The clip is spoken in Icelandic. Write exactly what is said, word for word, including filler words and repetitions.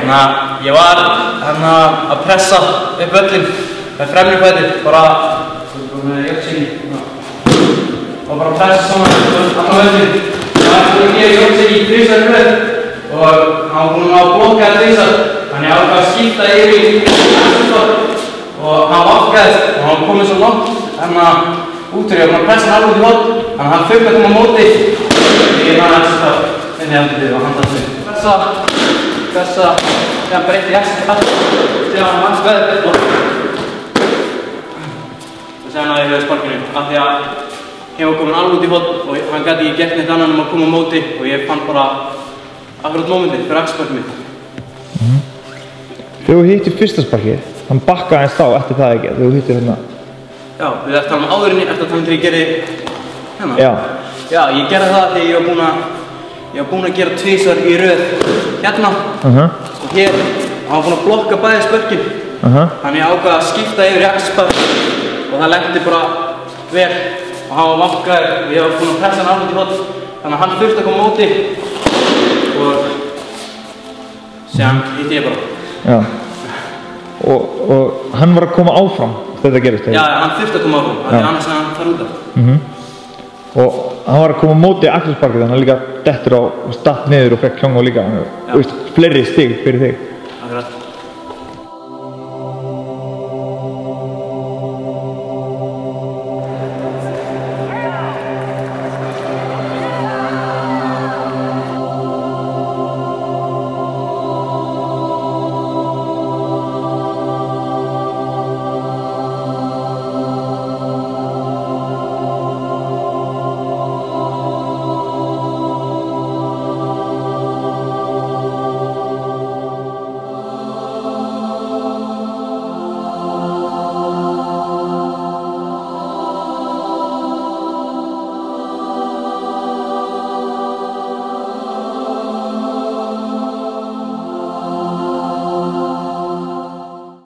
Þannig að ég var hérna að pressa upp völlinn með fremri fæti, bara með jöfnsíki. Og bara að pressa saman allan völlinn. Það var búinn að gera jöfnsíki þrisvar í röð og hann var búinn að blokka þrisvar. Þannig ég ákvað að skipta yfir í axelspark og hann vafkaðist og hann var kominn svo langt hérna út úr. Ég var búinn að pressa hann alveg út í horn, þannig að hann þurfti að koma á móti. Ég er hann axelspark. Inn í andlitið og handað sig. Pressa, pressa, þegar breytti ég axelspark, þegar hann vann veður og þegar hann náði höfðu sparkinu. Af því að ég var komin alveg út í horn og hann gæti ekki gert neitt annað en að koma á móti og ég fann bara akkurat mómentið fyrir axelsparkið mitt. Mm. Þegar þú hittir fyrsta sparkið, hann bakkaði aðeins þá eftir það ekki, þegar þú hittir hérna? Já, við erum að tala um áðurinni eftir að tala um þegar ég gerði hérna. Já. Já, ég gerði það þegar ég var búinn að Ég var búinn að gera tvisvar í röð hérna uh-huh. og hér og hann var búinn að blokka bæði spörkin. Uh-huh. Þannig ég ákvað að skipta yfir í axelspark og það lenti bara vel og hann var vafkaður og ég var búinn að pressa hann alveg í horn. Þannig að hann þurfti að koma á móti og síðan hitti ég bara. Já. Og, og hann var að koma áfram þegar það gerist? Já, hann þurfti að koma áfram, af því annars að hann fara út af. Uh-huh. Og hann var að koma á móti axelsparkið, þannig að hann líka dettur á og statt niður og fekk kjong og líka, þú veist, fleiri stig fyrir þig. Akkurat.